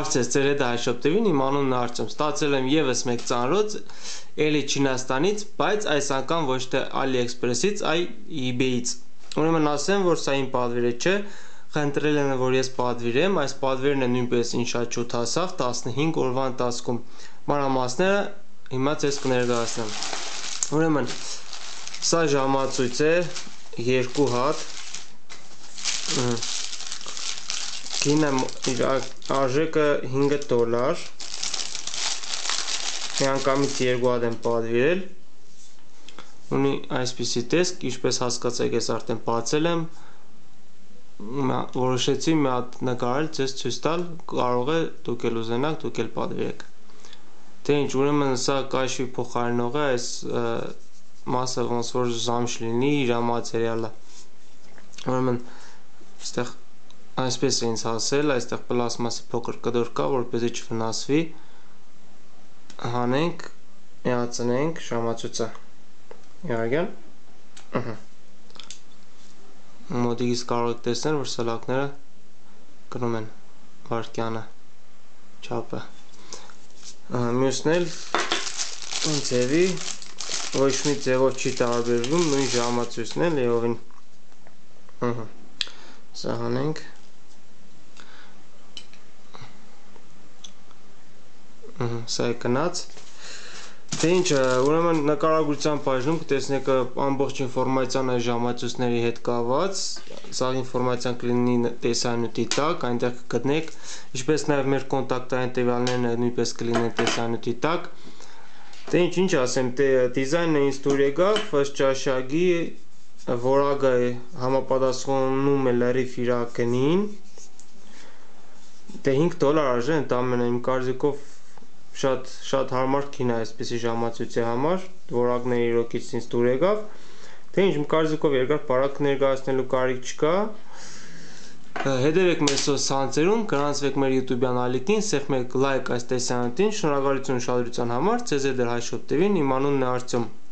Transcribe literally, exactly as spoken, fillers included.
հարցեց ձեր հետ Հայշոպ տի վին, իմ անունն է Արտյոմ։ Ստացել եմ եւս մեկ ծանրոց էլի Չինաստանից, բայց այս անգամ ոչ թե AliExpress-ից, այլ eBay-ից։ Ուրեմն ասեմ, որ սա իմ պատվիրը չէ, խնդրել են որ ես պատվիրեմ, այս պատվերն է նույնպես ինձ շատ շուտ հասավ տասնհինգ օրվա ընթացքում։ Մանրամասները հիմա ցես կներկայացնեմ։ Ուրեմն սա ժամացույց է երկու հատ։ Գինը իր արժեքը հինգ դոլար։ Միանգամից երկու հատ եմ պատվիրել։ Ունի այսպիսի տեսք, ինչպես հասկացեք, ես արդեն բացել եմ։ Որոշեցի մի հատ նկարել, ցես ցույց տալ, կարող է դուք էլ ուզենաք, դուք էլ պատվիրեք։ Թե ինչ, ուրեմն սա կաշվի փոխարինող է, այս մասը ոնց որ զամշ լինի, իր մատերիալը։ Ուրեմն այստեղ այսպես է ինձ հասել, այստեղ պլաստմասի փոքր կդոր կա, որպեսզի չվնասվի։ Հանենք, միացնենք ժամացույցը։ Եղագան։ Ահա։ Մոտիկից կարող եք տեսնել, որ սլակները կնում են վարկյանը չափը։ Մյուսն էլ ձևի ոչ մի ձևով չի տարբերվում, նույն ժամացույցն է լիովին։ Ահա։ Սա հանենք։ Ահա, սա է կնած։ Թե ինչ, ուրեմն նկարագրության բաժնում կտեսնեք ամբողջ ինֆորմացիան այս ժամացույցների հետ կապված, սա ինֆորմացիան կլինի տեսանյութի տակ, այնտեղ կգտնեք, ինչպես նաև մեր կոնտակտային տվյալներն նույնպես կլինեն տեսանյութի տակ։ Թե ինչ, ինչ ասեմ, դիզայնը ինձ դուր եկավ, ըստ ճաշակի որակը համապատասխանում է լրիվ իր գնին։ Դե հինգ դոլար արժե, ընդամենը իմ կարծիքով շատ շատ հարմար քին է այսպեսի ժամացույցի համար, որակները իրոքից ինձ դուր եկավ։ Թե ինչ, իմ կարծիքով երկար բարակ ներկայացնելու կարիք չկա։ Հետևեք մեր սոցցանցերում, գրանցվեք մեր YouTube-յան ալիքին, սեղմեք լայք այս տեսանյութին, շնորհակալություն ուշադրության համար, ցեզ հետ էր Հայշոպ տի վին, իմ անունն է Արտյոմ։